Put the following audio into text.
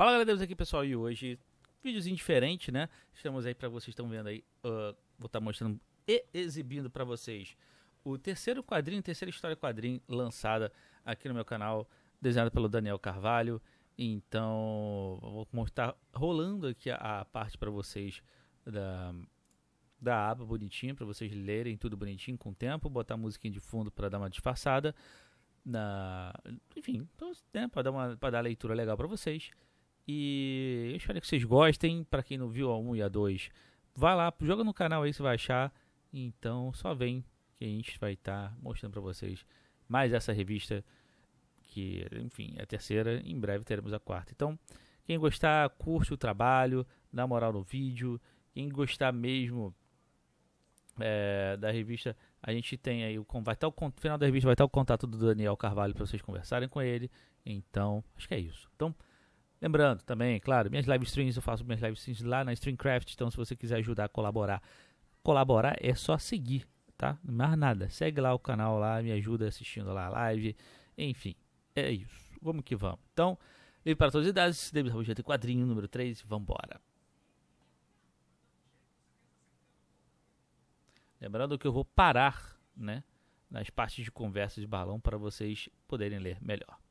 Fala galera, aqui pessoal, e hoje videozinho diferente, né? Estamos aí pra vocês, estão vendo aí, vou estar mostrando e exibindo pra vocês o terceira história quadrinho lançada aqui no meu canal, desenhada pelo Daniel Carvalho. Então, vou mostrar rolando aqui a parte pra vocês da aba bonitinha, pra vocês lerem tudo bonitinho com o tempo, botar a musiquinha de fundo pra dar uma disfarçada. Enfim, então, né, pra dar a leitura legal pra vocês. E eu espero que vocês gostem. Pra quem não viu a 1 e a 2, vai lá, joga no canal aí, você vai achar. Então só vem que a gente vai estar mostrando pra vocês mais essa revista, que enfim é a terceira, em breve teremos a quarta. Então quem gostar, curte o trabalho, dá moral no vídeo. Quem gostar mesmo da revista, a gente tem aí no final da revista vai estar o contato do Daniel Carvalho para vocês conversarem com ele. Então acho que é isso. Então, lembrando também, claro, minhas live streams, eu faço minhas live streams lá na Streamcraft, então se você quiser ajudar a colaborar é só seguir, tá? Não mais nada, segue lá o canal lá, me ajuda assistindo lá a live, enfim, é isso, vamos que vamos. Então, livre para todas as idades, David Rabugento quadrinho número 3, vambora. Lembrando que eu vou parar, né, nas partes de conversa de balão para vocês poderem ler melhor.